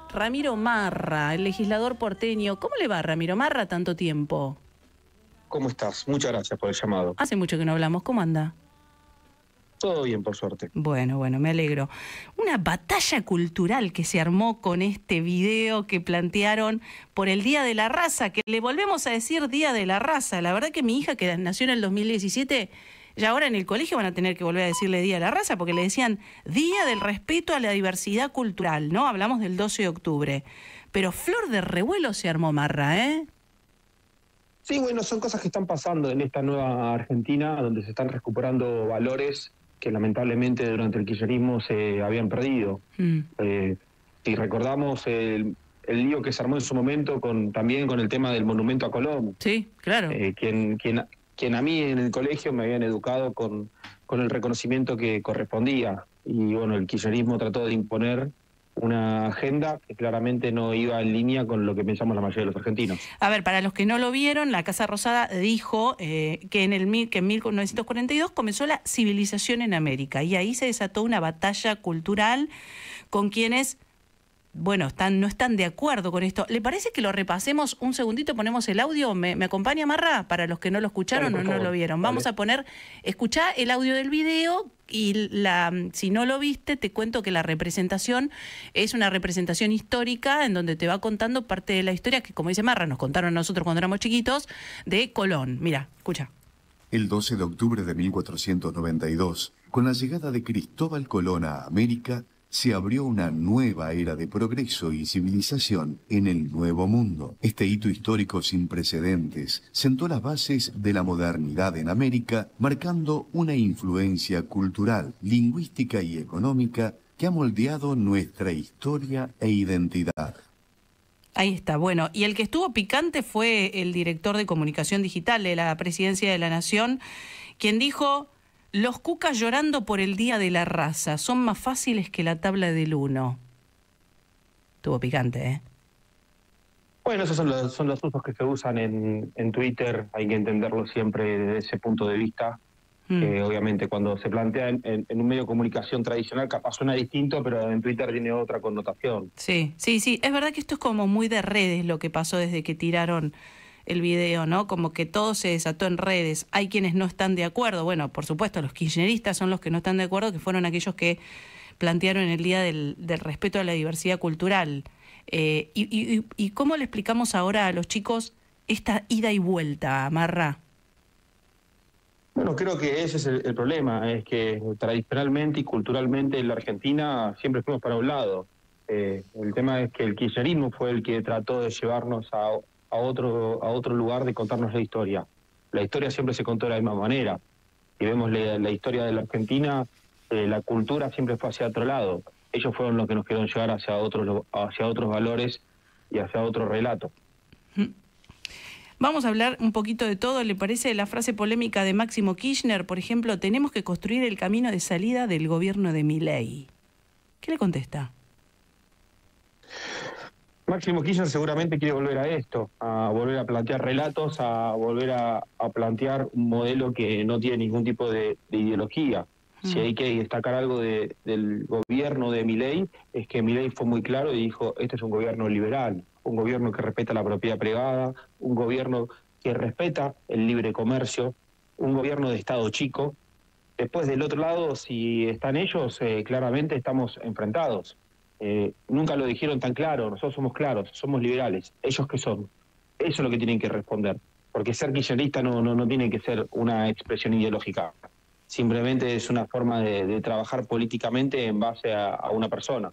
Ramiro Marra, el legislador porteño. ¿Cómo le va, Ramiro Marra, tanto tiempo? ¿Cómo estás? Muchas gracias por el llamado. Hace mucho que no hablamos. ¿Cómo anda? Todo bien, por suerte. Bueno, me alegro. Una batalla cultural que se armó con este video que plantearon por el Día de la Raza, que le volvemos a decir Día de la Raza. La verdad que mi hija, que nació en el 2017, ya ahora en el colegio van a tener que volver a decirle Día de la Raza, porque le decían Día del Respeto a la Diversidad Cultural, ¿no? Hablamos del 12 de octubre. Pero flor de revuelo se armó, Marra, ¿eh? Sí, bueno, son cosas que están pasando en esta nueva Argentina, donde se están recuperando valores que lamentablemente durante el kirchnerismo se habían perdido. Si recordamos el lío que se armó en su momento también con el tema del monumento a Colón. Sí, claro. Quien a mí en el colegio me habían educado con el reconocimiento que correspondía. Y bueno, el kirchnerismo trató de imponer una agenda que claramente no iba en línea con lo que pensamos la mayoría de los argentinos. A ver, para los que no lo vieron, la Casa Rosada dijo que en 1942 comenzó la civilización en América y ahí se desató una batalla cultural con quienes, bueno, no están de acuerdo con esto. ¿Le parece que lo repasemos un segundito? Ponemos el audio. ¿Me acompaña, Marra? Para los que no lo escucharon o no lo vieron. Dale. Vamos a poner, escuchá el audio del video y si no lo viste, te cuento que la representación es una representación histórica en donde te va contando parte de la historia que, como dice Marra, nos contaron nosotros cuando éramos chiquitos, de Colón. Mira, escucha. El 12 de octubre de 1492, con la llegada de Cristóbal Colón a América, se abrió una nueva era de progreso y civilización en el Nuevo Mundo. Este hito histórico sin precedentes sentó las bases de la modernidad en América, marcando una influencia cultural, lingüística y económica que ha moldeado nuestra historia e identidad. Ahí está, bueno, y el que estuvo picante fue el director de comunicación digital de la Presidencia de la Nación, quien dijo: los cucas llorando por el Día de la Raza son más fáciles que la tabla del 1. Estuvo picante, ¿eh? Bueno, esos son los usos que se usan en Twitter, hay que entenderlo siempre desde ese punto de vista. Obviamente cuando se plantea en un medio de comunicación tradicional capaz suena distinto, pero en Twitter tiene otra connotación. Sí, es verdad que esto es como muy de redes lo que pasó desde que tiraron el video, ¿no? Como que todo se desató en redes. Hay quienes no están de acuerdo. Bueno, por supuesto, los kirchneristas son los que no están de acuerdo, que fueron aquellos que plantearon el Día del Respeto a la Diversidad Cultural. ¿Y cómo le explicamos ahora a los chicos esta ida y vuelta, Marra? Bueno, creo que ese es el problema, es que tradicionalmente y culturalmente en la Argentina siempre fuimos para un lado. El tema es que el kirchnerismo fue el que trató de llevarnos a otro lugar de contarnos la historia. La historia siempre se contó de la misma manera. Si vemos la historia de la Argentina, la cultura siempre fue hacia otro lado. Ellos fueron los que nos quisieron llevar hacia otros valores y hacia otro relato. Vamos a hablar un poquito de todo. ¿Le parece la frase polémica de Máximo Kirchner? Por ejemplo, tenemos que construir el camino de salida del gobierno de Milei. ¿Qué le contesta? Máximo Kirchner seguramente quiere volver a esto, a volver a plantear relatos, a volver a plantear un modelo que no tiene ningún tipo de ideología. Si hay que destacar algo del gobierno de Milei, es que Milei fue muy claro y dijo: este es un gobierno liberal, un gobierno que respeta la propiedad privada, un gobierno que respeta el libre comercio, un gobierno de Estado chico. Después, del otro lado, si están ellos, claramente estamos enfrentados. Nunca lo dijeron tan claro, nosotros somos claros, somos liberales. ¿Ellos qué son? Eso es lo que tienen que responder, porque ser kirchnerista no tiene que ser una expresión ideológica, simplemente es una forma de trabajar políticamente en base a una persona.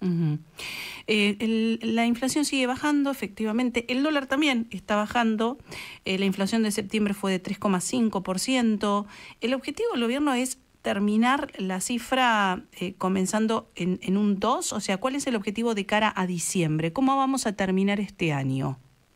La inflación sigue bajando, efectivamente. El dólar también está bajando. La inflación de septiembre fue de 3,5%. El objetivo del gobierno es terminar la cifra comenzando en un 2. O sea, ¿cuál es el objetivo de cara a diciembre? ¿Cómo vamos a terminar este año?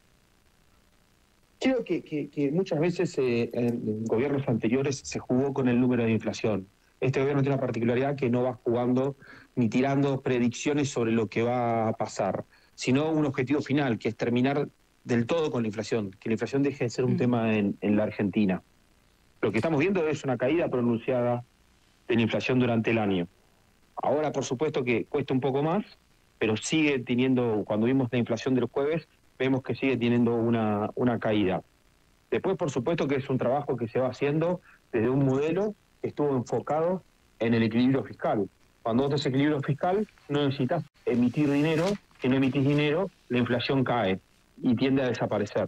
Creo que muchas veces en gobiernos anteriores se jugó con el número de inflación. Este gobierno tiene una particularidad que no va jugando ni tirando predicciones sobre lo que va a pasar, sino un objetivo final, que es terminar del todo con la inflación, que la inflación deje de ser un tema en la Argentina. Lo que estamos viendo es una caída pronunciada de la inflación durante el año. Ahora, por supuesto, que cuesta un poco más, pero sigue teniendo, cuando vimos la inflación del jueves, vemos que sigue teniendo una caída. Después, por supuesto, que es un trabajo que se va haciendo desde un modelo que estuvo enfocado en el equilibrio fiscal. Cuando vos tenés equilibrio fiscal, no necesitas emitir dinero. Si no emitís dinero, la inflación cae y tiende a desaparecer.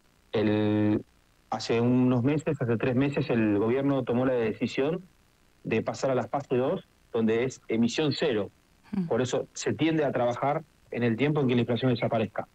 Hace unos meses, hace 3 meses, el gobierno tomó la decisión de pasar a la fase 2, donde es emisión cero. Por eso se tiende a trabajar en el tiempo en que la inflación desaparezca.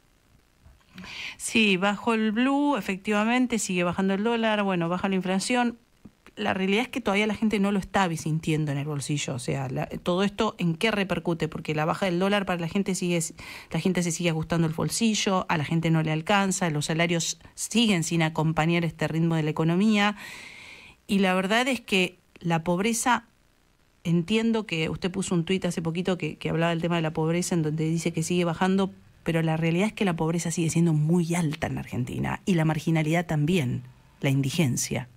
Sí, bajo el blue, efectivamente, sigue bajando el dólar, bueno, baja la inflación. La realidad es que todavía la gente no lo está sintiendo en el bolsillo. O sea, todo esto, ¿en qué repercute? Porque la baja del dólar para la gente se sigue ajustando el bolsillo, a la gente no le alcanza, los salarios siguen sin acompañar este ritmo de la economía. Y la verdad es que la pobreza, entiendo que usted puso un tuit hace poquito que hablaba del tema de la pobreza, en donde dice que sigue bajando, pero la realidad es que la pobreza sigue siendo muy alta en la Argentina, y la marginalidad también, la indigencia.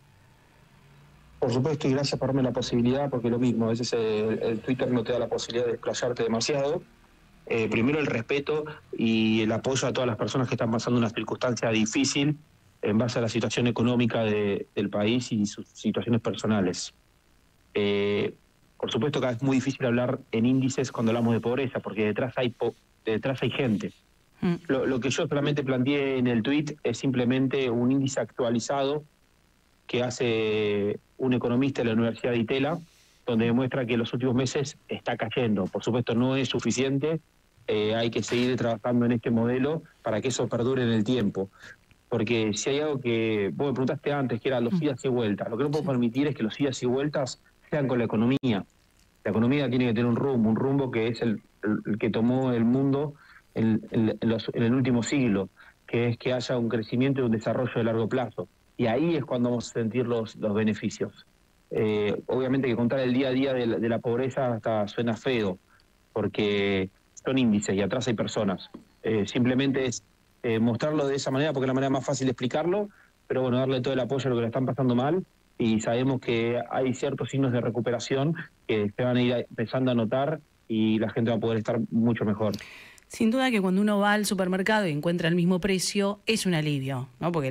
Por supuesto, y gracias por darme la posibilidad, porque lo mismo, a veces el Twitter no te da la posibilidad de desplayarte demasiado. Primero el respeto y el apoyo a todas las personas que están pasando una circunstancia difícil en base a la situación económica del país y sus situaciones personales. Por supuesto que es muy difícil hablar en índices cuando hablamos de pobreza, porque detrás hay gente. Lo que yo solamente planteé en el tuit es simplemente un índice actualizado que hace un economista de la Universidad de Itela, donde demuestra que en los últimos meses está cayendo. Por supuesto, no es suficiente, hay que seguir trabajando en este modelo para que eso perdure en el tiempo. Porque si hay algo que vos me preguntaste antes, que era los idas y vueltas, lo que no puedo permitir es que los idas y vueltas sean con la economía. La economía tiene que tener un rumbo que es el que tomó el mundo en el último siglo, que es que haya un crecimiento y un desarrollo de largo plazo. Y ahí es cuando vamos a sentir los beneficios. Obviamente que contar el día a día de la pobreza hasta suena feo, porque son índices y atrás hay personas. Simplemente es mostrarlo de esa manera, porque es la manera más fácil de explicarlo, pero bueno, darle todo el apoyo a lo que le están pasando mal, y sabemos que hay ciertos signos de recuperación que se van a ir empezando a notar y la gente va a poder estar mucho mejor. Sin duda que cuando uno va al supermercado y encuentra el mismo precio, es un alivio, ¿no? Porque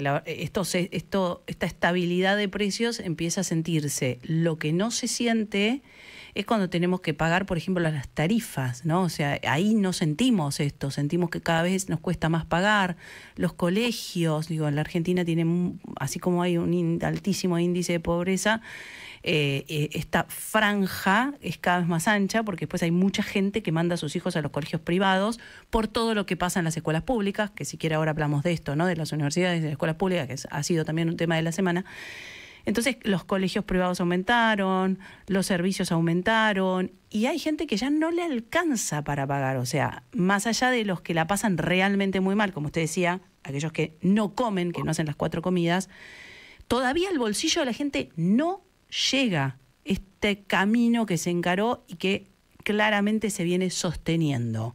esta estabilidad de precios empieza a sentirse. Lo que no se siente es cuando tenemos que pagar, por ejemplo, las tarifas, ¿no? O sea, ahí no sentimos esto, sentimos que cada vez nos cuesta más pagar. Los colegios, en la Argentina tienen, así como hay un altísimo índice de pobreza, esta franja es cada vez más ancha, porque después hay mucha gente que manda a sus hijos a los colegios privados por todo lo que pasa en las escuelas públicas, que si quiere ahora hablamos de esto, ¿no? De las universidades y de las escuelas públicas, que ha sido también un tema de la semana. Entonces los colegios privados aumentaron, los servicios aumentaron, y hay gente que ya no le alcanza para pagar. O sea, más allá de los que la pasan realmente muy mal, como usted decía, aquellos que no comen, que no hacen las 4 comidas, todavía el bolsillo de la gente no llega, este camino que se encaró y que claramente se viene sosteniendo.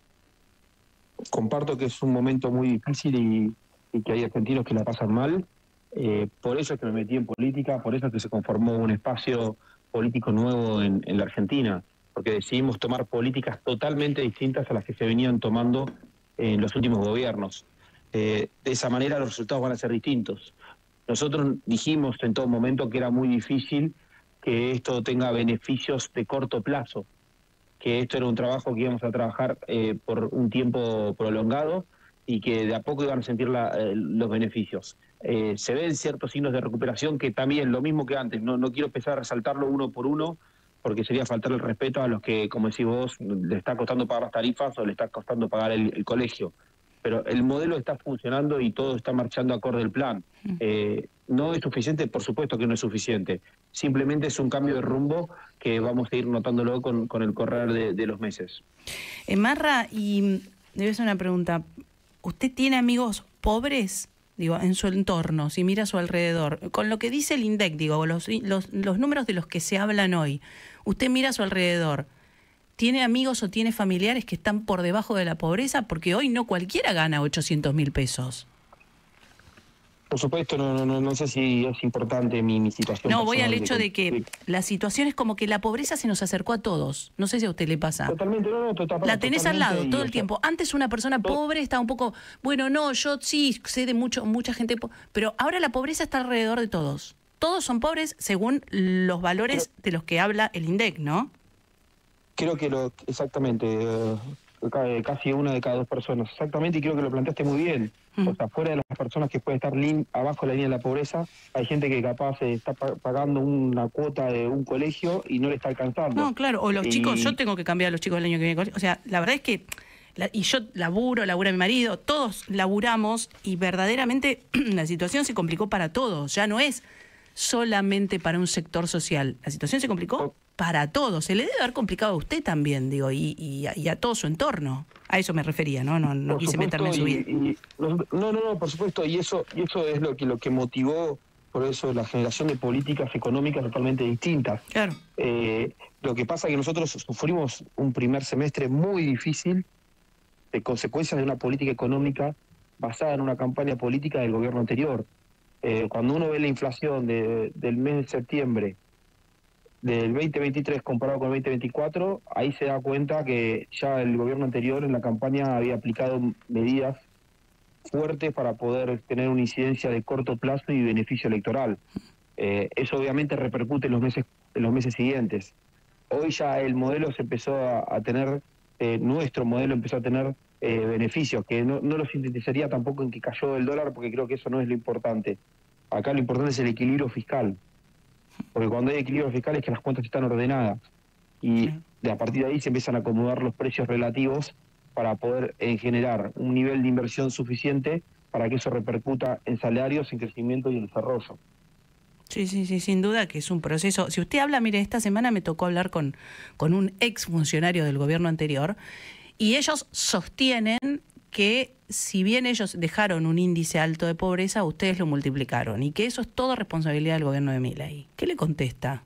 Comparto que es un momento muy difícil y que hay argentinos que la pasan mal. Por eso es que me metí en política, por eso es que se conformó un espacio político nuevo en la Argentina, porque decidimos tomar políticas totalmente distintas a las que se venían tomando en los últimos gobiernos. De esa manera los resultados van a ser distintos. Nosotros dijimos en todo momento que era muy difícil que esto tenga beneficios de corto plazo, que esto era un trabajo que íbamos a trabajar por un tiempo prolongado y que de a poco iban a sentir los beneficios. Se ven ciertos signos de recuperación que también, lo mismo que antes, no quiero empezar a resaltarlo uno por uno, porque sería faltar el respeto a los que, como decís vos, le está costando pagar las tarifas o le está costando pagar el colegio. Pero el modelo está funcionando y todo está marchando acorde al plan. ¿No es suficiente? Por supuesto que no es suficiente. Simplemente es un cambio de rumbo que vamos a ir notándolo con el correr de los meses. Marra, y debe ser una pregunta. ¿Usted tiene amigos pobres, en su entorno, si mira a su alrededor? Con lo que dice el INDEC, los números de los que se hablan hoy, usted mira a su alrededor, ¿tiene amigos o tiene familiares que están por debajo de la pobreza? Porque hoy no cualquiera gana 800.000 pesos. Por supuesto, no sé si es importante mi situación. No, voy al personal hecho de que la situación es como que la pobreza se nos acercó a todos. No sé si a usted le pasa. Totalmente, La tenés al lado todo el tiempo. Antes una persona pobre estaba un poco, bueno, no, yo sí sé de mucha gente, pero ahora la pobreza está alrededor de todos. Todos son pobres según los valores de los que habla el INDEC, ¿no? Creo que exactamente, casi una de cada dos personas, exactamente, y creo que lo planteaste muy bien. O sea, fuera de las personas que pueden estar abajo de la línea de la pobreza, hay gente que capaz está pagando una cuota de un colegio y no le está alcanzando. No, claro, o los chicos, yo tengo que cambiar a los chicos del año que viene. O sea, la verdad es que, y yo labura mi marido, todos laburamos y verdaderamente la situación se complicó para todos, ya no es solamente para un sector social, la situación se complicó para todos, se le debe haber complicado a usted también, digo, y a todo su entorno. A eso me refería, no quise meterme en su vida. No, por supuesto, y eso es lo que motivó, por eso, la generación de políticas económicas totalmente distintas. Claro. Lo que pasa es que nosotros sufrimos un primer semestre muy difícil de consecuencias de una política económica basada en una campaña política del gobierno anterior. Cuando uno ve la inflación del mes de septiembre del 2023 comparado con el 2024, ahí se da cuenta que ya el gobierno anterior en la campaña había aplicado medidas fuertes para poder tener una incidencia de corto plazo y beneficio electoral. Eso obviamente repercute en los meses siguientes. Hoy ya el modelo se empezó a tener, nuestro modelo empezó a tener beneficios, que no lo sintetizaría tampoco en que cayó el dólar, porque creo que eso no es lo importante. Acá lo importante es el equilibrio fiscal. Porque cuando hay equilibrio fiscal es que las cuentas están ordenadas y a partir de ahí se empiezan a acomodar los precios relativos para poder generar un nivel de inversión suficiente para que eso repercuta en salarios, en crecimiento y en desarrollo. Sí, sin duda que es un proceso. Si usted habla, mire, esta semana me tocó hablar con un exfuncionario del gobierno anterior y ellos sostienen que si bien ellos dejaron un índice alto de pobreza, ustedes lo multiplicaron y que eso es todo responsabilidad del gobierno de Milei. ¿Qué le contesta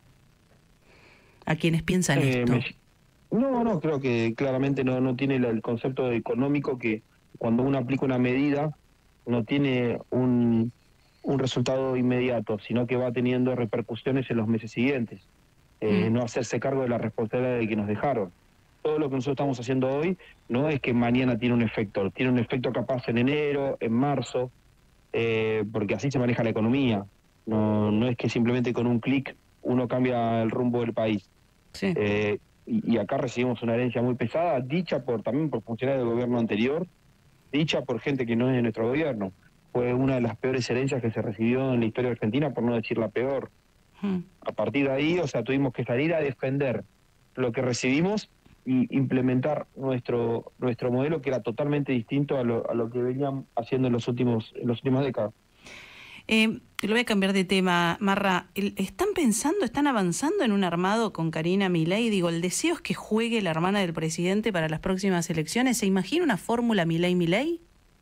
a quienes piensan esto? No, creo que claramente no tiene el concepto económico que cuando uno aplica una medida no tiene un resultado inmediato, sino que va teniendo repercusiones en los meses siguientes. No hacerse cargo de la responsabilidad de que nos dejaron. Todo lo que nosotros estamos haciendo hoy no es que mañana tiene un efecto capaz en enero, en marzo, porque así se maneja la economía. No es que simplemente con un clic uno cambia el rumbo del país. Sí. Y acá recibimos una herencia muy pesada, dicha también por funcionarios del gobierno anterior, dicha por gente que no es de nuestro gobierno. Fue una de las peores herencias que se recibió en la historia argentina, por no decir la peor. A partir de ahí, o sea, tuvimos que salir a defender lo que recibimos y implementar nuestro modelo, que era totalmente distinto a lo que venían haciendo en las últimas décadas. Lo voy a cambiar de tema, Marra. ¿Están avanzando en un armado con Karina Milei? Digo, el deseo es que juegue la hermana del presidente para las próximas elecciones. ¿Se imagina una fórmula Milei-Milei?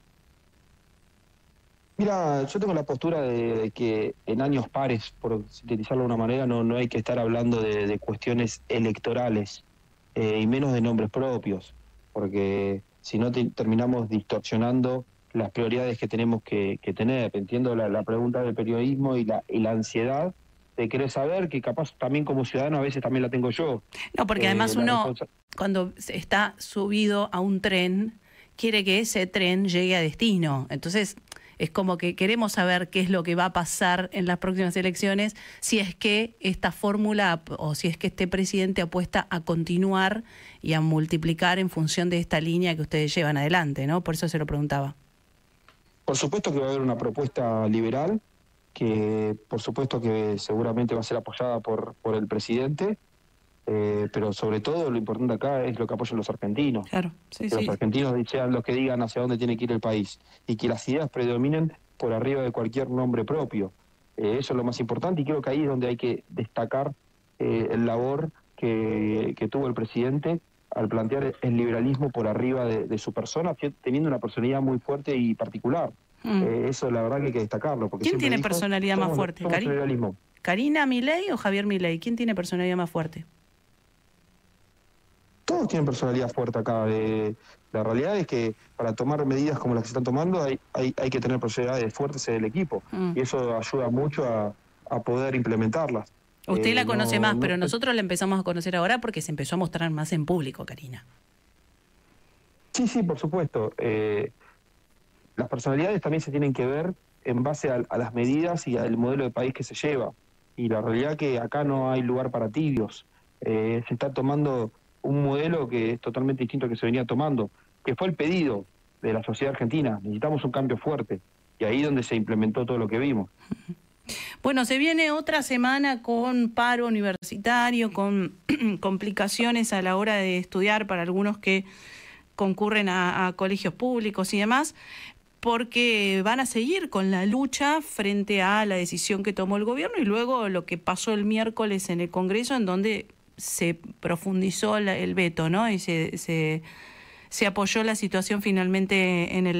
Mira, yo tengo la postura de que en años pares, por sintetizarlo de una manera, no hay que estar hablando de cuestiones electorales, y menos de nombres propios, porque si no terminamos distorsionando las prioridades que tenemos que tener. Entiendo la pregunta del periodismo y la ansiedad de querer saber, que capaz también como ciudadano a veces también la tengo yo. No, porque además uno, cuando está subido a un tren, quiere que ese tren llegue a destino. Entonces es como que queremos saber qué es lo que va a pasar en las próximas elecciones, si es que esta fórmula o si es que este presidente apuesta a continuar y a multiplicar en función de esta línea que ustedes llevan adelante, ¿no? Por eso se lo preguntaba. Por supuesto que va a haber una propuesta liberal, que por supuesto que seguramente va a ser apoyada por el presidente, pero sobre todo lo importante acá es lo que apoyan los argentinos. Claro, sí. Los argentinos sean los que digan hacia dónde tiene que ir el país y que las ideas predominen por arriba de cualquier nombre propio. Eso es lo más importante y creo que ahí es donde hay que destacar el labor que tuvo el presidente al plantear el liberalismo por arriba de su persona, teniendo una personalidad muy fuerte y particular. Eso la verdad que hay que destacarlo. Porque ¿quién tiene personalidad más fuerte? ¿Karina Milei o Javier Milei? ¿Quién tiene personalidad más fuerte? todos tienen personalidad fuerte acá. La realidad es que para tomar medidas como las que se están tomando hay que tener personalidades fuertes en el equipo. Y eso ayuda mucho a poder implementarlas. Usted la conoce más, pero nosotros la empezamos a conocer ahora porque se empezó a mostrar más en público, Karina. Sí, por supuesto. Las personalidades también se tienen que ver en base a las medidas y al modelo de país que se lleva. Y la realidad que acá no hay lugar para tibios. Se está tomando un modelo que es totalmente distinto al que se venía tomando, que fue el pedido de la sociedad argentina. Necesitamos un cambio fuerte. Y ahí es donde se implementó todo lo que vimos. Bueno, se viene otra semana con paro universitario, con complicaciones a la hora de estudiar para algunos que concurren a colegios públicos y demás, porque van a seguir con la lucha frente a la decisión que tomó el gobierno y luego lo que pasó el miércoles en el Congreso, en donde se profundizó el veto, ¿no? Y se apoyó la situación finalmente en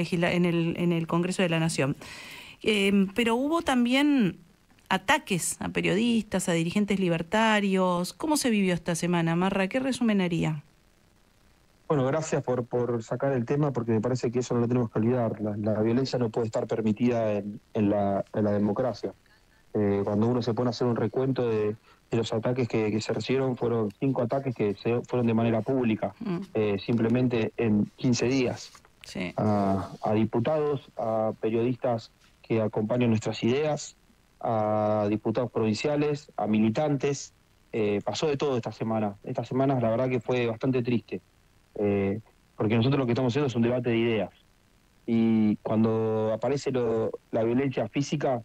el Congreso de la Nación. Pero hubo también ataques a periodistas, a dirigentes libertarios. ¿Cómo se vivió esta semana, Marra? ¿Qué resumen haría? Bueno, gracias por sacar el tema, porque me parece que eso no lo tenemos que olvidar. La violencia no puede estar permitida en la democracia. Cuando uno se pone a hacer un recuento de los ataques que se recibieron, fueron 5 ataques que fueron de manera pública, simplemente en 15 días. Sí. A diputados, a periodistas que acompañan nuestras ideas, a diputados provinciales, a militantes. Pasó de todo esta semana. Esta semana la verdad que fue bastante triste, porque nosotros lo que estamos haciendo es un debate de ideas. Y cuando aparece la violencia física,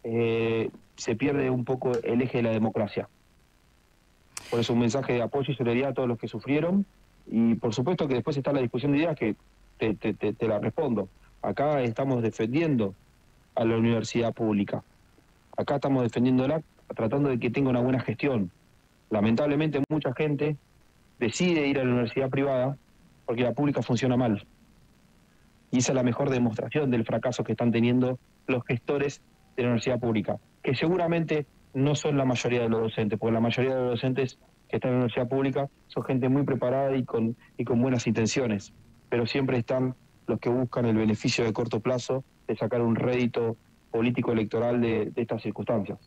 se pierde un poco el eje de la democracia. Por eso un mensaje de apoyo y solidaridad a todos los que sufrieron. Y por supuesto que después está la discusión de ideas que te la respondo. Acá estamos defendiendo a la universidad pública. Acá estamos defendiéndola, tratando de que tenga una buena gestión. Lamentablemente mucha gente decide ir a la universidad privada porque la pública funciona mal. Y esa es la mejor demostración del fracaso que están teniendo los gestores de la universidad pública, que seguramente no son la mayoría de los docentes, porque la mayoría de los docentes que están en la universidad pública son gente muy preparada y con buenas intenciones, pero siempre están los que buscan el beneficio de corto plazo de sacar un rédito político electoral de estas circunstancias.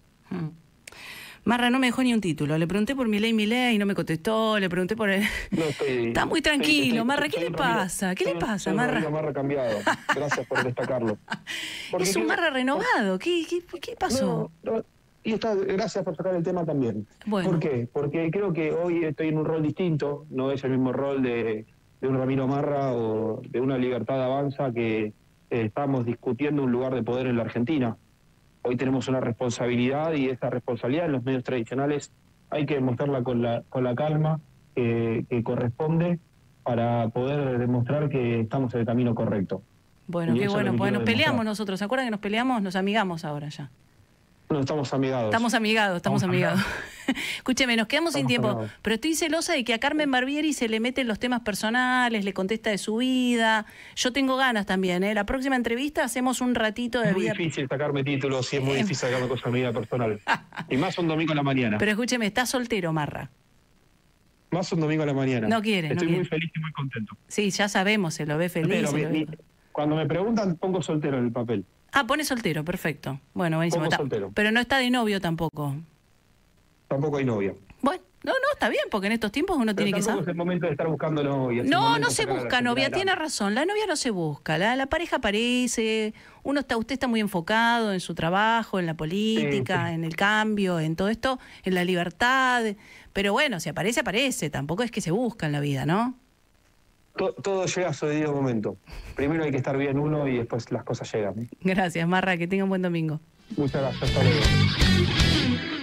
Marra no me dejó ni un título. Le pregunté por Milei y no me contestó. Le pregunté por... Está muy tranquilo, Marra. ¿Qué le pasa? ¿Qué le pasa, Marra? Marra cambiado. Gracias por destacarlo. Es un Marra renovado. ¿Qué pasó? Y gracias por sacar el tema también. Bueno. ¿Por qué? Porque creo que hoy estoy en un rol distinto. No es el mismo rol de un Ramiro Marra o de una Libertad Avanza que estamos discutiendo un lugar de poder en la Argentina. Hoy tenemos una responsabilidad y esa responsabilidad en los medios tradicionales hay que demostrarla con la calma que corresponde para poder demostrar que estamos en el camino correcto. Bueno, qué bueno, pues nos peleamos nosotros. ¿Se acuerdan que nos peleamos? Nos amigamos ahora ya. No, estamos amigados. Estamos amigados. Escúcheme, nos quedamos sin tiempo, pero estoy celosa de que a Carmen Barbieri se le meten los temas personales, le contesta de su vida. Yo tengo ganas también, ¿eh? La próxima entrevista hacemos un ratito de vida. Es muy difícil sacarme títulos y es muy difícil sacarme cosas de mi vida personal. Y más un domingo a la mañana. Pero escúcheme, está soltero, Marra. Más un domingo a la mañana. No quiere. Estoy muy feliz y muy contento. Sí, ya sabemos, se lo ve feliz. Cuando me preguntan, pongo soltero en el papel. Ah, pone soltero, perfecto. Bueno, buenísimo. Soltero. Pero no está de novio tampoco. Tampoco hay novia. Bueno, no, está bien, porque en estos tiempos uno tiene que saber. Es el momento de estar buscando novia. No se busca novia, tiene razón. La novia no se busca, la pareja aparece. Usted está muy enfocado en su trabajo, en la política, en el cambio, en todo esto, en la libertad. Pero bueno, si aparece, aparece. Tampoco es que se busca en la vida, ¿no? Todo llega a su debido momento. Primero hay que estar bien uno y después las cosas llegan. Gracias, Marra, que tenga un buen domingo. Muchas gracias. Hasta luego.